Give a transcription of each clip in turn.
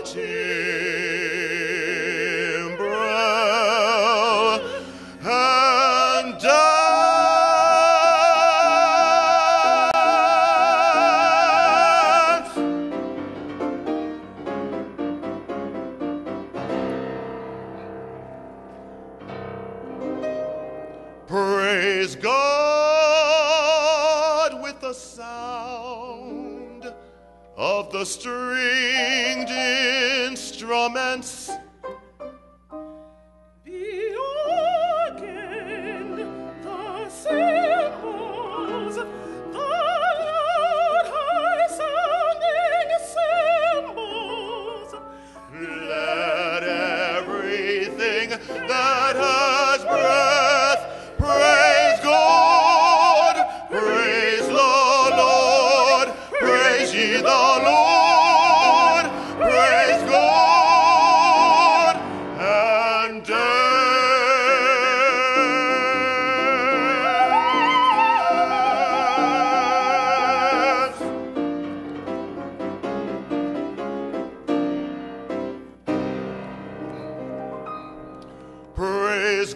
timbrel and dance. Praise God with the sound of the stringed instruments. The organ, the cymbals, the loud high-sounding cymbals. Let everything that has breath praise God, praise the Lord, praise ye the Lord, praise God, and dance. Praise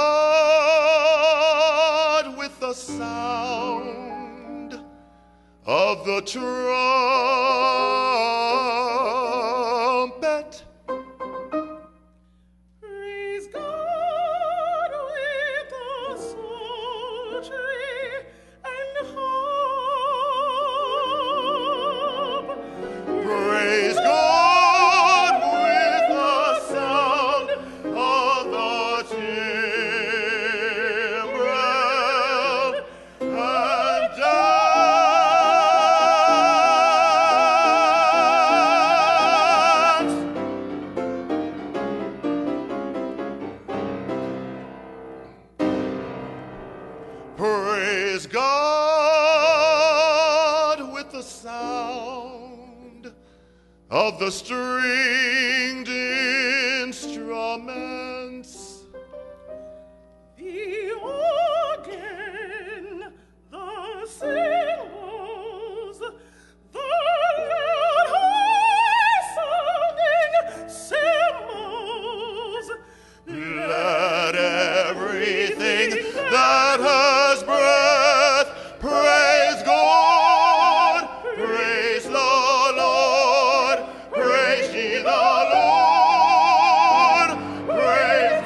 God with the sound of the trumpet. Praise God with the psaltery and harp. Praise God with the sound of the timbrel and dance. Praise God with the sound of the stringed instruments. The organ, the cymbals, the loud high-sounding cymbals. Let everything that has breath praise God, praise the Lord, praise ye the Lord, praise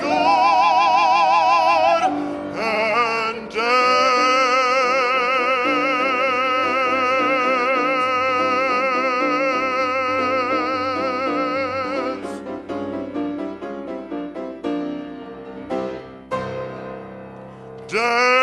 God, and dance. Dance.